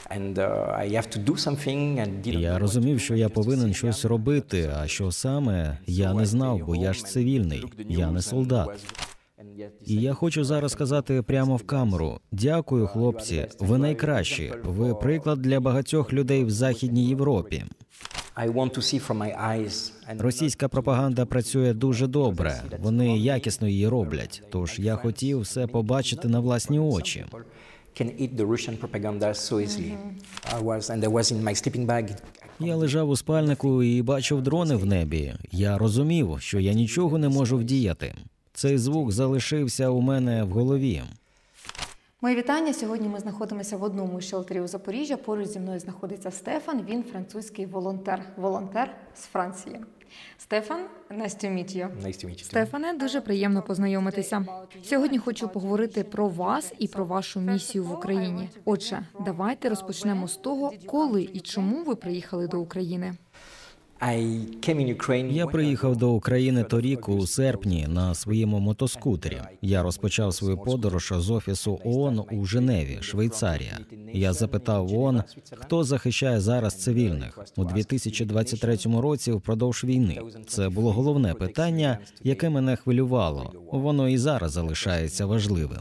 Я розумів, що я повинен щось робити, а що саме, я не знав, бо я ж цивільний, я не солдат. І я хочу зараз сказати прямо в камеру: дякую, хлопці, ви найкращі, ви приклад для багатьох людей в Західній Європі. Російська пропаганда працює дуже добре, вони якісно її роблять, тож я хотів все побачити на власні очі. Я лежав у спальнику і бачив дрони в небі. Я розумів, що я нічого не можу вдіяти. Цей звук залишився у мене в голові. Мої вітання. Сьогодні ми знаходимося в одному із шелтерів у Запоріжжя. Поруч зі мною знаходиться Стефан. Він французький волонтер. Волонтер з Франції. Стефан, nice to meet you. Стефане, дуже приємно познайомитися. Сьогодні хочу поговорити про вас і про вашу місію в Україні. Отже, давайте розпочнемо з того, коли і чому ви приїхали до України. Я приїхав до України торік у серпні на своєму мотоскутері. Я розпочав свою подорож з офісу ООН у Женеві, Швейцарія. Я запитав ООН, хто захищає зараз цивільних у 2023 році впродовж війни. Це було головне питання, яке мене хвилювало. Воно і зараз залишається важливим.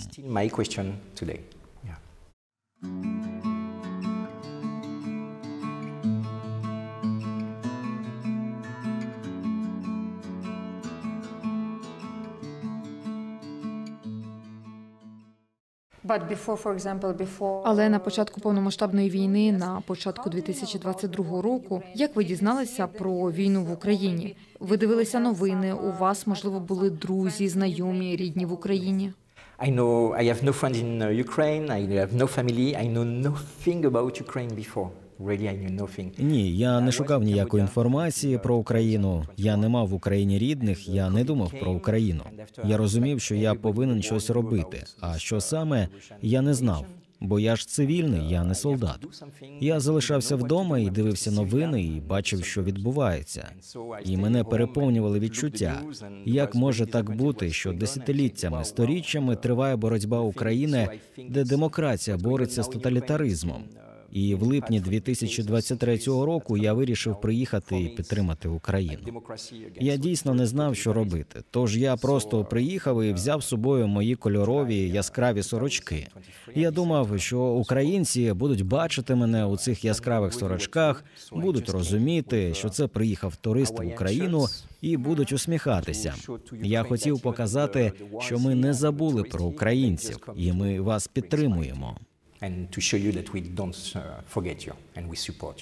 Але на початку повномасштабної війни, на початку 2022 року, як ви дізналися про війну в Україні? Ви дивилися новини, у вас, можливо, були друзі, знайомі, рідні в Україні? I have no friends in Ukraine, I have no family, I know nothing about Ukraine before. Really, I knew nothing. Ні, я не шукав ніякої інформації про Україну. Я не мав в Україні рідних, я не думав про Україну. Я розумів, що я повинен щось робити. А що саме, я не знав. Бо я ж цивільний, я не солдат. Я залишався вдома і дивився новини, і бачив, що відбувається. І мене переповнювали відчуття. Як може так бути, що десятиліттями, сторіччями триває боротьба України, де демократія бореться з тоталітаризмом? І в липні 2023 року я вирішив приїхати і підтримати Україну. Я дійсно не знав, що робити. Тож я просто приїхав і взяв з собою мої кольорові яскраві сорочки. Я думав, що українці будуть бачити мене у цих яскравих сорочках, будуть розуміти, що це приїхав турист в Україну, і будуть усміхатися. Я хотів показати, що ми не забули про українців, і ми вас підтримуємо. And to show you that we don't forget you and we support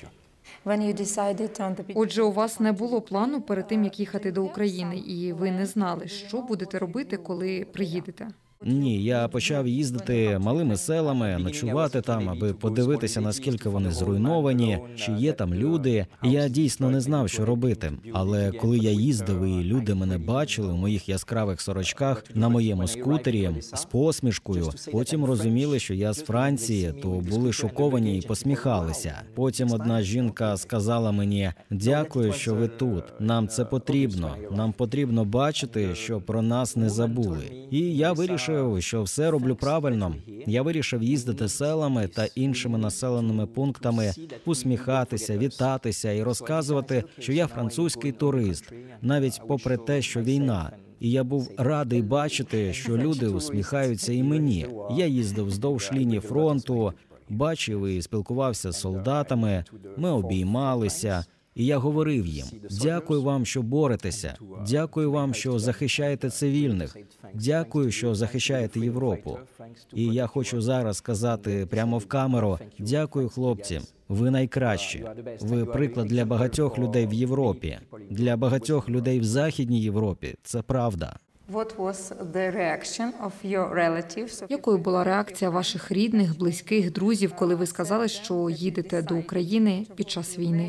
you. Отже, у вас не було плану перед тим, як їхати до України, і ви не знали, що будете робити, коли приїдете? Ні, я почав їздити малими селами, ночувати там, аби подивитися, наскільки вони зруйновані, чи є там люди. Я дійсно не знав, що робити. Але коли я їздив, і люди мене бачили в моїх яскравих сорочках, на моєму скутері, з посмішкою, потім розуміли, що я з Франції, то були шоковані і посміхалися. Потім одна жінка сказала мені: «Дякую, що ви тут. Нам це потрібно. Нам потрібно бачити, що про нас не забули». І я вирішив, що все роблю правильно. Я вирішив їздити селами та іншими населеними пунктами, усміхатися, вітатися і розказувати, що я французький турист, навіть попри те, що війна. І я був радий бачити, що люди усміхаються і мені. Я їздив вздовж лінії фронту, бачив і спілкувався з солдатами, ми обіймалися. І я говорив їм: «Дякую вам, що боретеся. Дякую вам, що захищаєте цивільних. Дякую, що захищаєте Європу». І я хочу зараз сказати прямо в камеру: дякую, хлопці. Ви найкращі. Ви приклад для багатьох людей в Європі, для багатьох людей в Західній Європі. Це правда. Якою була реакція ваших рідних, близьких, друзів, коли ви сказали, що їдете до України під час війни?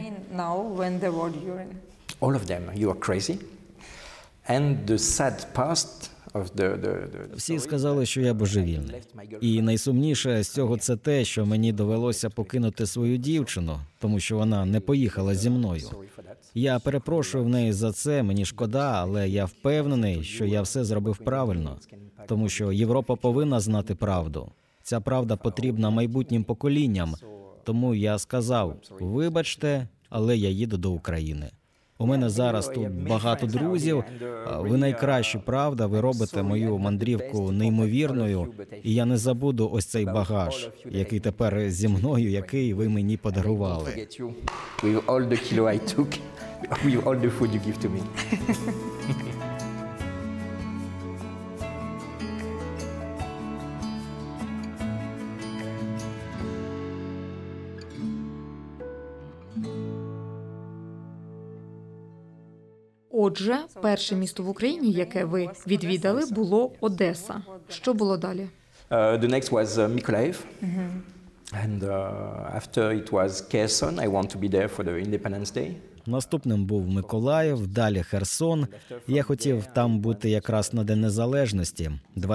All of them, you are crazy. And the sad past Всі сказали, що я божевільний. І найсумніше з цього це те, що мені довелося покинути свою дівчину, тому що вона не поїхала зі мною. Я перепрошую в неї за це, мені шкода, але я впевнений, що я все зробив правильно, тому що Європа повинна знати правду. Ця правда потрібна майбутнім поколінням. Тому я сказав, вибачте, але я їду до України. У мене зараз тут багато друзів, ви найкращі, правда, ви робите мою мандрівку неймовірною, і я не забуду ось цей багаж, який тепер зі мною, який ви мені подарували. With all the kilo I took, with all the food you give to me. Отже, перше місто в Україні, яке ви відвідали, було Одеса. Що було далі? The next was Mykolaiv. And after it was Kherson, I want to be there for the Independence Day. Наступним був Миколаїв, далі Херсон. Я хотів там бути якраз на День Незалежності,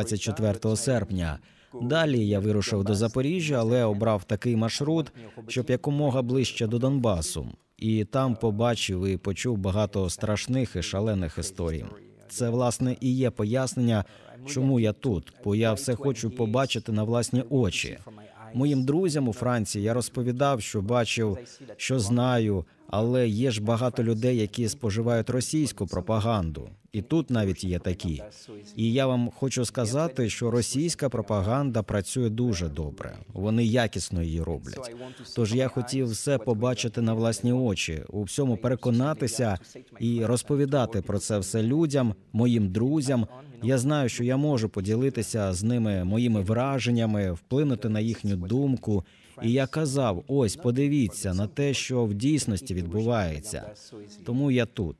24 серпня. Далі я вирушив до Запоріжжя, але обрав такий маршрут, щоб якомога ближче до Донбасу. І там побачив і почув багато страшних і шалених історій. Це, власне, і є пояснення, чому я тут, бо я все хочу побачити на власні очі. Моїм друзям у Франції я розповідав, що бачив, що знаю, але є ж багато людей, які споживають російську пропаганду. І тут навіть є такі. І я вам хочу сказати, що російська пропаганда працює дуже добре. Вони якісно її роблять. Тож я хотів все побачити на власні очі, у всьому переконатися і розповідати про це все людям, моїм друзям. Я знаю, що я можу поділитися з ними моїми враженнями, вплинути на їхню думку. І я казав, ось, подивіться на те, що в дійсності відбувається. Тому я тут.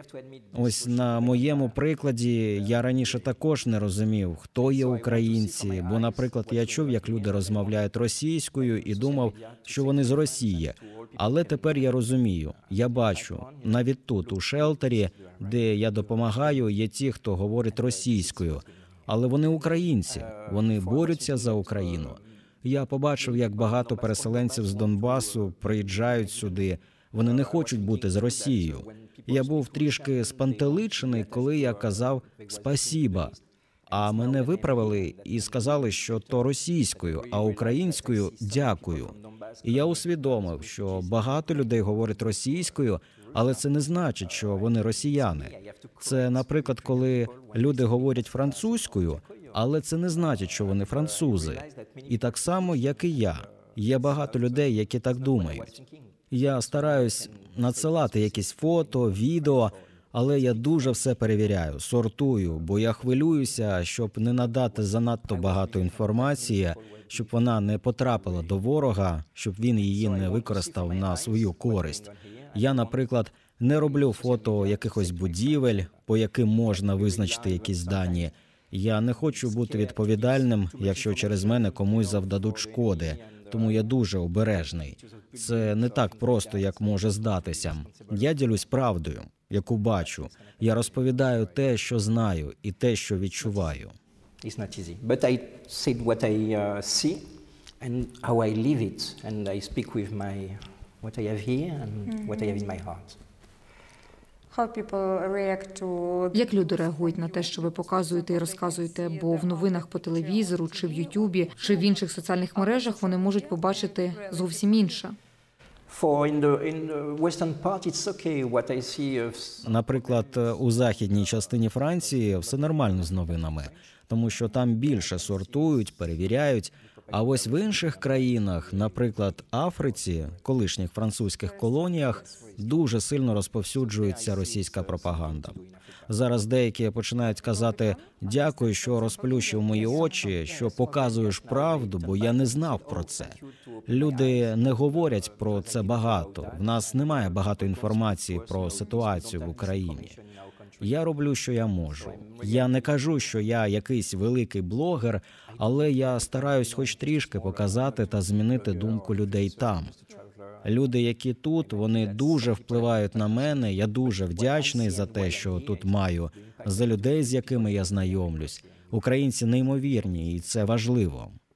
Ось на моєму прикладі я раніше також не розумів, хто є українці, бо, наприклад, я чув, як люди розмовляють російською і думав, що вони з Росії. Але тепер я розумію, я бачу, навіть тут, у шелтері, де я допомагаю, є ті, хто говорить російською. Але вони українці, вони борються за Україну. Я побачив, як багато переселенців з Донбасу приїжджають сюди. Вони не хочуть бути з Росією. Я був трішки спантеличений, коли я казав «спасіба». А мене виправили і сказали, що то російською, а українською «дякую». І я усвідомив, що багато людей говорять російською, але це не значить, що вони росіяни. Це, наприклад, коли люди говорять французькою, але це не значить, що вони французи. І так само, як і я. Є багато людей, які так думають. Я стараюсь надсилати якісь фото, відео, але я дуже все перевіряю, сортую, бо я хвилююся, щоб не надати занадто багато інформації, щоб вона не потрапила до ворога, щоб він її не використав на свою користь. Я, наприклад, не роблю фото якихось будівель, по яким можна визначити якісь дані. Я не хочу бути відповідальним, якщо через мене комусь завдадуть шкоди, тому я дуже обережний. Це не так просто, як може здатися. Я ділюсь правдою, яку бачу. Я розповідаю те, що знаю, і те, що відчуваю. It's not easy. But I said what I see and how I live it. And I speak with what I have here and what I have in my heart. How people react to... Як люди реагують на те, що ви показуєте і розказуєте, бо в новинах по телевізору, чи в Ютубі, чи в інших соціальних мережах вони можуть побачити зовсім інше? In the western part, it's okay. What I see Наприклад, у західній частині Франції все нормально з новинами, тому що там більше сортують, перевіряють. А ось в інших країнах, наприклад, Африці, колишніх французьких колоніях, дуже сильно розповсюджується російська пропаганда. Зараз деякі починають казати «дякую, що розплющив мої очі, що показуєш правду, бо я не знав про це». Люди не говорять про це багато. В нас немає багато інформації про ситуацію в Україні. Я роблю, що я можу. Я не кажу, що я якийсь великий блогер, але я стараюсь хоч трішки показати та змінити думку людей там. Люди, які тут, вони дуже впливають на мене, я дуже вдячний за те, що тут маю, за людей, з якими я знайомлюсь. Українці неймовірні, і це важливо.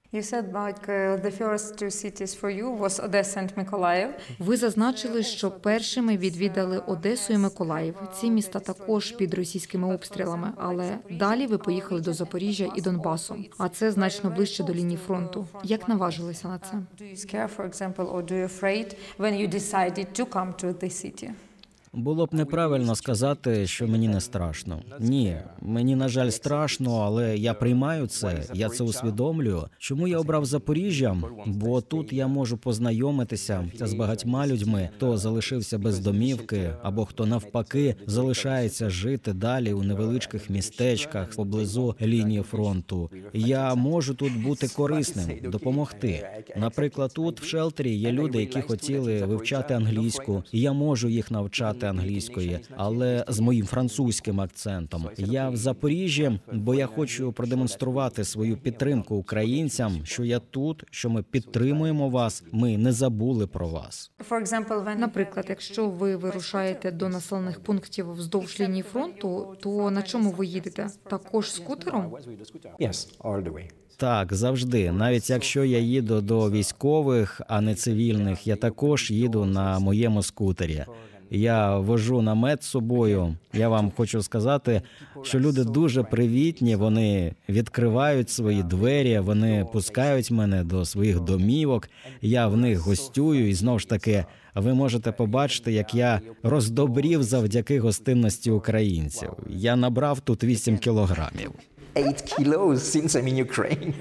You said like the first two cities for you was Odessa and Mykolaiv. Ви зазначили, що першими відвідали Одесу і Миколаїв. Ці міста також під російськими обстрілами, але далі ви поїхали до Запоріжжя і Донбасу, а це значно ближче до лінії фронту. Як наважилися на це? Do you scare, for example, or do you afraid when you decided to come to the city? Було б неправильно сказати, що мені не страшно. Ні, мені, на жаль, страшно, але я приймаю це, я це усвідомлюю. Чому я обрав Запоріжжя? Бо тут я можу познайомитися з багатьма людьми, хто залишився без домівки, або хто навпаки залишається жити далі у невеличких містечках поблизу лінії фронту. Я можу тут бути корисним, допомогти. Наприклад, тут в шелтері є люди, які хотіли вивчати англійську, і я можу їх навчати англійської, але з моїм французьким акцентом. Я в Запоріжжі, бо я хочу продемонструвати свою підтримку українцям, що я тут, що ми підтримуємо вас, ми не забули про вас. For example, when Наприклад, якщо ви вирушаєте до населених пунктів вздовж лінії фронту, то на чому ви їдете? Також скутером? Yes, all the way. Так, завжди. Навіть якщо я їду до військових, а не цивільних, я також їду на моєму скутері. Я вожу намет з собою. Я вам хочу сказати, що люди дуже привітні, вони відкривають свої двері, вони пускають мене до своїх домівок, я в них гостюю, і знову ж таки, ви можете побачити, як я роздобрів завдяки гостинності українців. Я набрав тут 8 кілограмів. 8 kilos since I'm in Ukraine.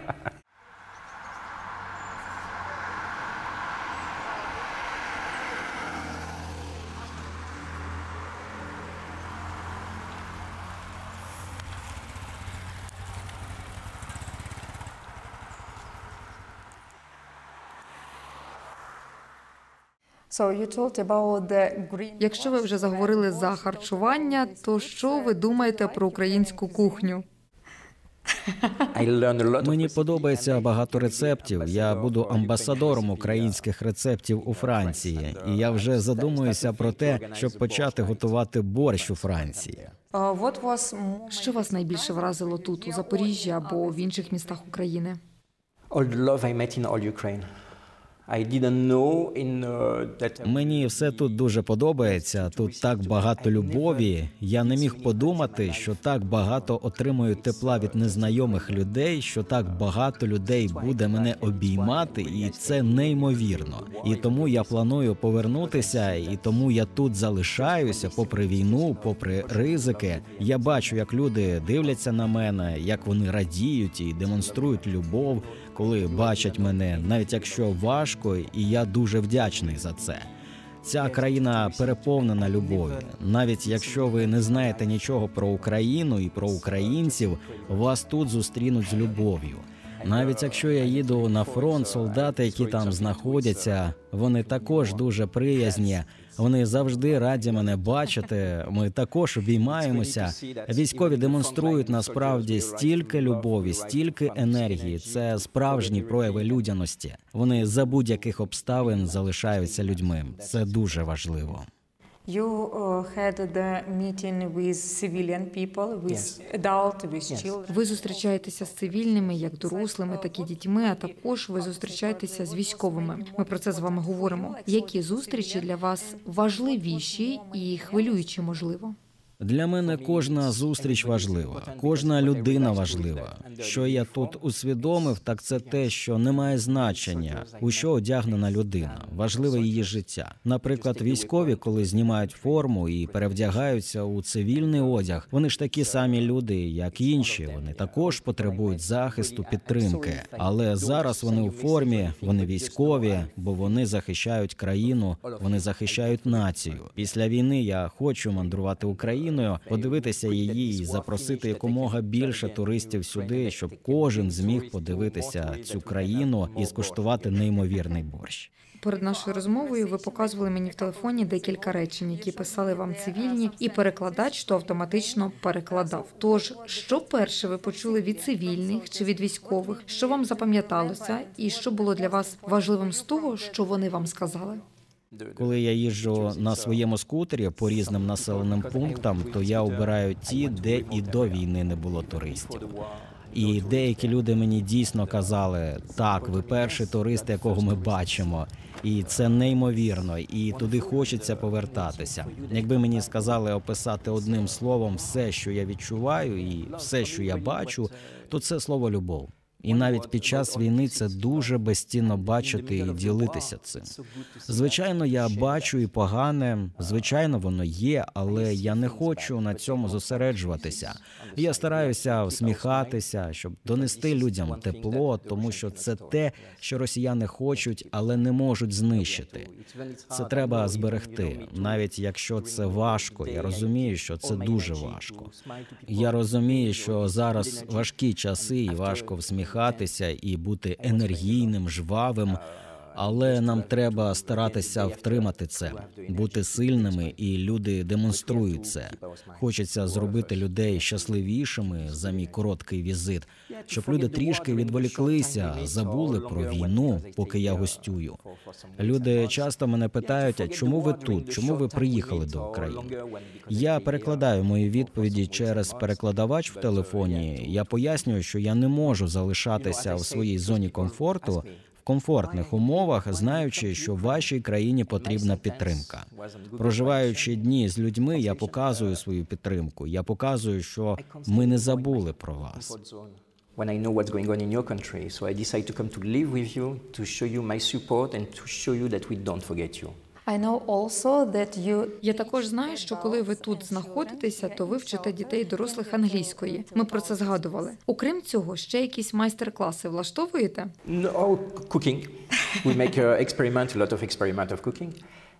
so you told about the green. Якщо ви вже заговорили за харчування, то що ви думаєте про українську кухню? I learned a lot of Мені recipes подобається and I багато became рецептів. Я ambassador буду for амбасадором Ukrainian українських рецептів у Франції. І я вже задумуюся про те, щоб почати готувати борщ у Франції. What was Що вас найбільше вразило тут, у Запоріжжі або в інших містах України? all the love I met in all Ukraine. I didn't know that Мені все тут дуже подобається. Тут так багато любові. Я не міг подумати, що так багато отримую тепла від незнайомих людей, що так багато людей буде мене обіймати, і це неймовірно. І тому я планую повернутися, і тому я тут залишаюся, попри війну, попри ризики. Я бачу, як люди дивляться на мене, як вони радіють і демонструють любов, коли бачать мене, навіть якщо важко, і я дуже вдячний за це. Ця країна переповнена любов'ю. Навіть якщо ви не знаєте нічого про Україну і про українців, вас тут зустрінуть з любов'ю. Навіть якщо я їду на фронт, солдати, які там знаходяться, вони також дуже приязні. Вони завжди раді мене бачити. Ми також обіймаємося. Військові демонструють насправді стільки любові, стільки енергії. Це справжні прояви людяності. Вони за будь-яких обставин залишаються людьми. Це дуже важливо. you had the meeting with civilian people, with adult, with children? Ви зустрічаєтеся з цивільними, як дорослими, так і дітьми, а також ви зустрічаєтеся з військовими. Ми про це з вами говоримо. Які зустрічі для вас важливіші і хвилюючі, можливо? Для мене кожна зустріч важлива, кожна людина важлива. Що я тут усвідомив, так це те, що немає значення, у що одягнена людина. Важливе її життя. Наприклад, військові, коли знімають форму і перевдягаються у цивільний одяг, вони ж такі самі люди, як інші. Вони також потребують захисту, підтримки. Але зараз вони у формі, вони військові, бо вони захищають країну, вони захищають націю. Після війни я хочу мандрувати Україною, подивитися її і запросити якомога більше туристів сюди, щоб кожен зміг подивитися цю країну і скуштувати неймовірний борщ. Перед нашою розмовою ви показували мені в телефоні декілька речень, які писали вам цивільні, і перекладач то автоматично перекладав. Тож, що перше ви почули від цивільних чи від військових? Що вам запам'яталося і що було для вас важливим з того, що вони вам сказали? Коли я їжджу на своєму скутері по різним населеним пунктам, то я обираю ті, де і до війни не було туристів. І деякі люди мені дійсно казали, так, ви перший турист, якого ми бачимо. І це неймовірно, і туди хочеться повертатися. Якби мені сказали описати одним словом все, що я відчуваю, і все, що я бачу, то це слово «любов». І навіть під час війни це дуже безцінно бачити і ділитися цим. Звичайно, я бачу і погане, звичайно, воно є, але я не хочу на цьому зосереджуватися. Я стараюся всміхатися, щоб донести людям тепло, тому що це те, що росіяни хочуть, але не можуть знищити. Це треба зберегти, навіть якщо це важко. Я розумію, що це дуже важко. Я розумію, що зараз важкі часи і важко всміхатися і бути енергійним, жвавим, але нам треба старатися втримати це, бути сильними, і люди демонструють це. Хочеться зробити людей щасливішими за мій короткий візит, щоб люди трішки відволіклися, забули про війну, поки я гостюю. Люди часто мене питають, а чому ви тут, чому ви приїхали до України? Я перекладаю мої відповіді через перекладач в телефоні. Я пояснюю, що я не можу залишатися в своїй зоні комфорту, в комфортних умовах, знаючи, що вашій країні потрібна підтримка. Проживаючи дні з людьми, я показую свою підтримку. Я показую, що ми не забули про вас. When I know what's going on in your country, so I decide to come to live with you, to show you my support and to show you that we don't forget you. I know also that you... Я також знаю, що коли ви тут знаходитеся, то ви вчите дітей і дорослих англійської. Ми про це згадували. Окрім цього, ще якісь майстер-класи влаштовуєте? No, cooking. We make experiment, a lot of experiment of cooking.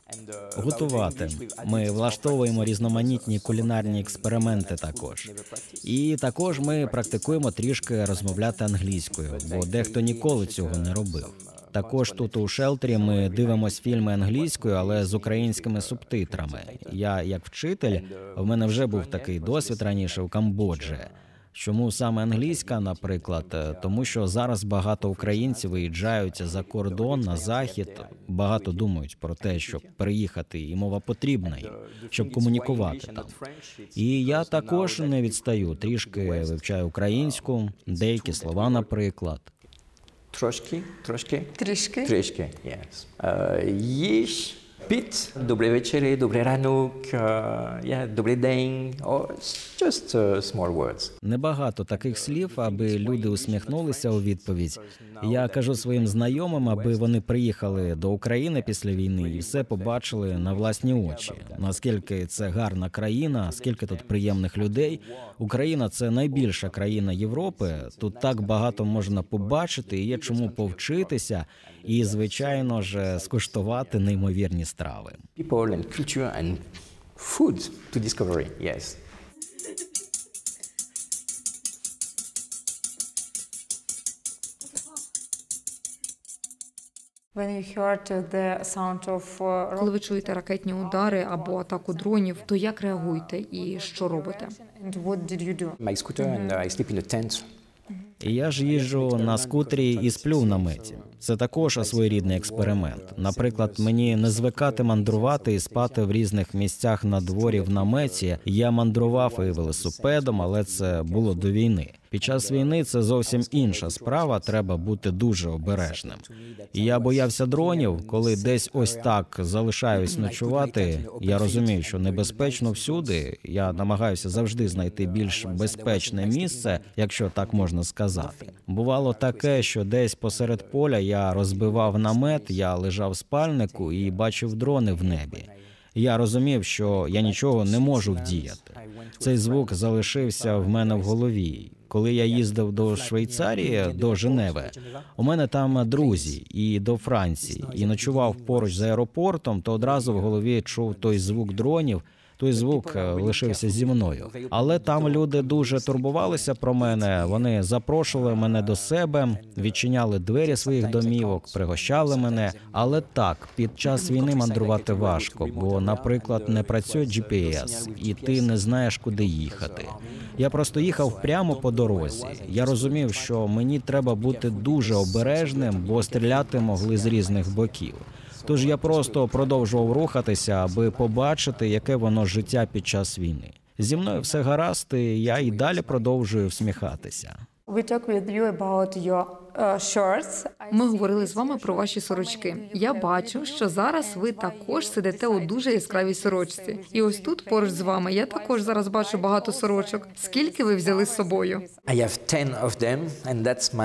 Готувати. Ми влаштовуємо різноманітні кулінарні експерименти також. І також ми практикуємо трішки розмовляти англійською, бо дехто ніколи цього не робив. Також тут у шелтері ми дивимося фільми англійською, але з українськими субтитрами. Я, як вчитель, в мене вже був такий досвід раніше у Камбоджі. Чому саме англійська, наприклад? Тому що зараз багато українців виїжджають за кордон, на захід, багато думають про те, щоб переїхати, і мова потрібна їм, щоб комунікувати там. І я також не відстаю, трішки вивчаю українську, деякі слова, наприклад. Трішки? Трішки? Трішки, yes. Їж, піт, добрий вечір, добрий ранок, добрий день, just small words. Небагато таких слів, аби люди усміхнулися у відповідь. Я кажу своїм знайомим, аби вони приїхали до України після війни і все побачили на власні очі. Наскільки це гарна країна, скільки тут приємних людей. Україна – це найбільша країна Європи. Тут так багато можна побачити, і є чому повчитися. І, звичайно ж, скуштувати неймовірні страви. People and culture and food to discover, yes. When you heard the sound of Коли ви чуєте ракетні удари або атаку дронів, то як реагуєте і що робите? and what did you do? My scooter and I sleep in a tent. І я ж їжджу на скутері і сплю в наметі. Це також своєрідний експеримент. Наприклад, мені не звикати мандрувати і спати в різних місцях на дворі в наметі. Я мандрував і велосипедом, але це було до війни. Під час війни це зовсім інша справа, треба бути дуже обережним. І я боявся дронів, коли десь ось так залишаюсь ночувати. Я розумію, що небезпечно всюди. Я намагаюся завжди знайти більш безпечне місце, якщо так можна сказати. Бувало таке, що десь посеред поля я розбивав намет, я лежав в спальнику і бачив дрони в небі. Я розумів, що я нічого не можу вдіяти. Цей звук залишився в мене в голові. Коли я їздив до Швейцарії, до Женеви, у мене там друзі, і до Франції, і ночував поруч з аеропортом, то одразу в голові чув той звук дронів, той звук лишився зі мною. Але там люди дуже турбувалися про мене, вони запрошували мене до себе, відчиняли двері своїх домівок, пригощали мене. Але так, під час війни мандрувати важко, бо, наприклад, не працює GPS, і ти не знаєш, куди їхати. Я просто їхав прямо по дорозі. Я розумів, що мені треба бути дуже обережним, бо стріляти могли з різних боків. Тож я просто продовжував рухатися, аби побачити, яке воно життя під час війни. Зі мною все гаразд, і я і далі продовжую всміхатися. we talk with you about your shirts. Ми говорили з вами про ваші сорочки. Я бачу, що зараз ви також сидите у дуже яскравій сорочці. І ось тут поруч з вами я також зараз бачу багато сорочок. Скільки ви взяли з собою? I have 10 of them, and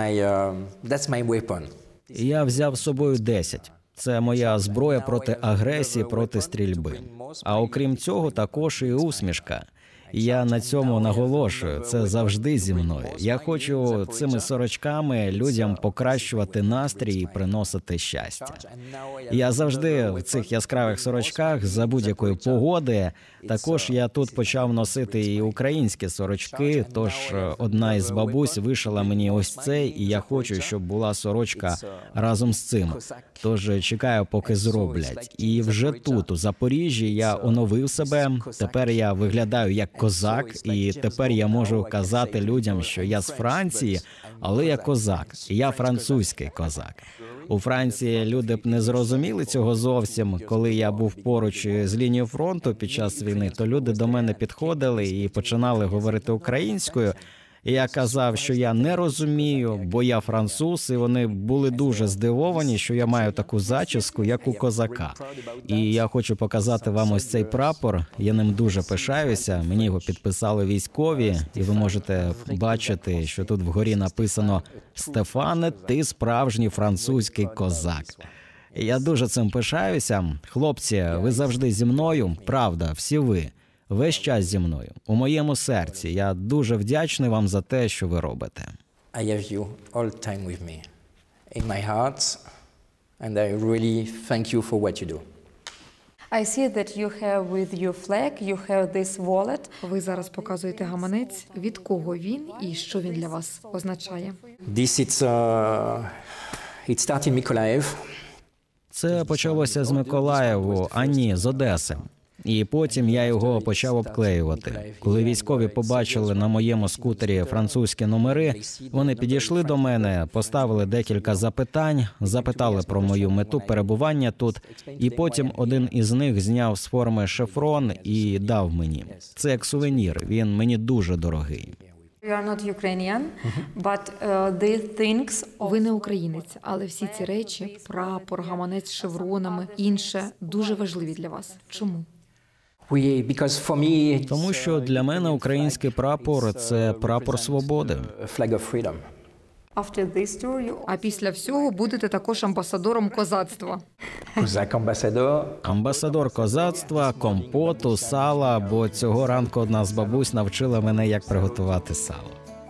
that's my weapon. Я взяв з собою 10. Це моя зброя проти агресії, проти стрільби. А окрім цього, також і усмішка. Я на цьому наголошую, це завжди зі мною. Я хочу цими сорочками людям покращувати настрій і приносити щастя. Я завжди в цих яскравих сорочках за будь-якої погоди. Також я тут почав носити і українські сорочки, тож одна із бабусь вишила мені ось цей, і я хочу, щоб була сорочка разом з цим. Тож чекаю, поки зроблять. І вже тут, у Запоріжжі, я оновив себе, тепер я виглядаю як козак, і тепер я можу казати людям, що я з Франції, але я козак, я французький козак. У Франції люди б не зрозуміли цього зовсім. Коли я був поруч з лінією фронту під час війни, то люди до мене підходили і починали говорити українською. І я казав, що я не розумію, бо я француз, і вони були дуже здивовані, що я маю таку зачіску, як у козака. І я хочу показати вам ось цей прапор, я ним дуже пишаюся, мені його підписали військові, і ви можете бачити, що тут вгорі написано «Стефане, ти справжній французький козак». І я дуже цим пишаюся. Хлопці, ви завжди зі мною, правда, всі ви. Весь час зі мною, у моєму серці. Я дуже вдячний вам за те, що ви робите. I have you all the time with me, in my heart, and I really thank you for what you do. I see that you have with you flag, you have this wallet. Ви зараз показуєте гаманець. Від кого він і що він для вас означає? This it started in Mykolaiv. Це почалося з Миколаєву, а ні, з Одеси. І потім я його почав обклеювати. Коли військові побачили на моєму скутері французькі номери, вони підійшли до мене, поставили декілька запитань, запитали про мою мету перебування тут, і потім один із них зняв з форми шеврон і дав мені. Це як сувенір, він мені дуже дорогий. You are not Ukrainian, but these things. Ви не українець, але всі ці речі, прапор, гаманець з шевронами, інше, дуже важливі для вас. Чому? Because for me, Тому що для мене український прапор – це прапор свободи. a flag of freedom. After this tour, you А після всього будете також амбасадором козацтва. Kozak ambassador. Амбасадор козацтва, компоту, сала, бо цього ранку одна з бабусь навчила мене, як приготувати сало.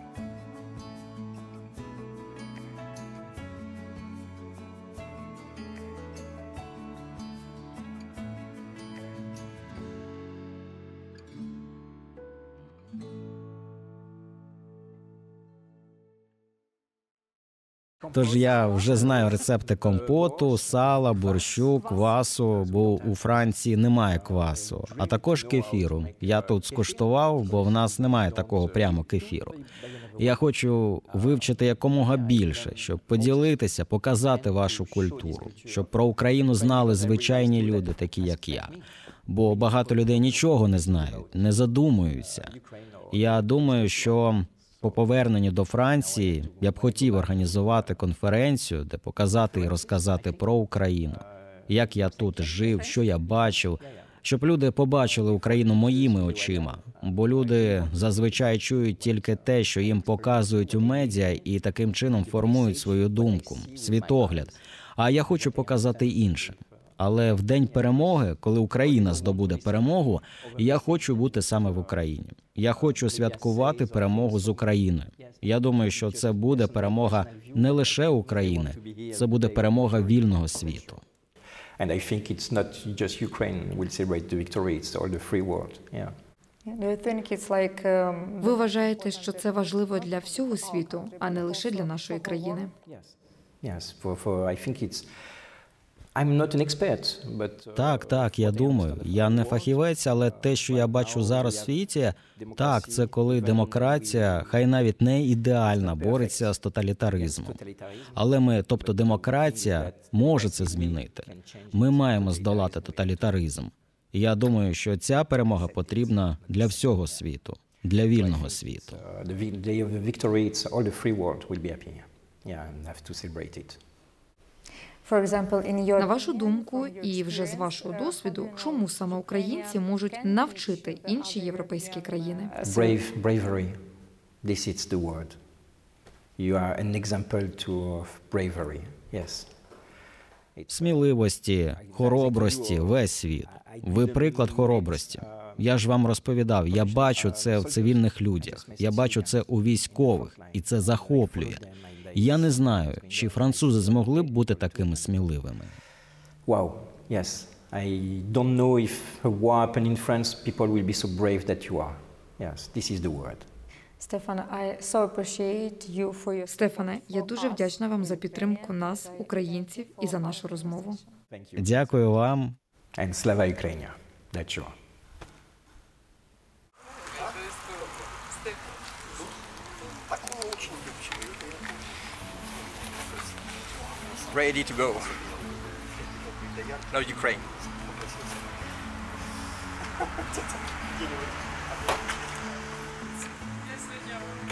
Тож я вже знаю рецепти компоту, сала, борщу, квасу, бо у Франції немає квасу, а також кефіру. Я тут скуштував, бо в нас немає такого прямо кефіру. Я хочу вивчити якомога більше, щоб поділитися, показати вашу культуру, щоб про Україну знали звичайні люди, такі як я. Бо багато людей нічого не знають, не задумуються. Я думаю, що по поверненню до Франції я б хотів організувати конференцію, де показати і розказати про Україну, як я тут жив, що я бачив, щоб люди побачили Україну моїми очима. Бо люди зазвичай чують тільки те, що їм показують у медіа, і таким чином формують свою думку, світогляд. А я хочу показати інше. Але в день перемоги, коли Україна здобуде перемогу, я хочу бути саме в Україні. Я хочу святкувати перемогу з Україною. Я думаю, що це буде перемога не лише України, це буде перемога вільного світу. And I think it's not just Ukraine will celebrate the victory, it's all the free world. Yeah. do you think it's like Ви вважаєте, що це важливо для всього світу, а не лише для нашої країни? Yes, I think it's I'm not an expert, but Так, я думаю. Я не фахівець, але те, що я бачу зараз в світі, так, це коли демократія, хай навіть не ідеальна, бореться з тоталітаризмом. Але ми, тобто демократія, може це змінити. Ми маємо здолати тоталітаризм. І я думаю, що ця перемога потрібна для всього світу. для вільного світу. The day of the victory, it's all the free world will be happy. Yeah, and have to celebrate it. For example, in your На вашу думку, і вже з вашого досвіду, чому саме українці можуть навчити інші європейські країни? Bravery. This is the word. You are an example of bravery. Yes. Сміливості, хоробрості, весь світ. Ви приклад хоробрості. Я ж вам розповідав, я бачу це в цивільних людях, я бачу це у військових, і це захоплює. Я не знаю, чи французи змогли б бути такими сміливими. Wow. Yes. I don't know if a war happened in France, people will be so brave that you are. Yes, this is the word. Stefan, I so appreciate you for your Стефане, я дуже вдячна вам за підтримку нас, українців, і за нашу розмову. Thank you. Дякую вам. And Slava Ukraine. That's you. Ready to go. No, Ukraine. Я сегодня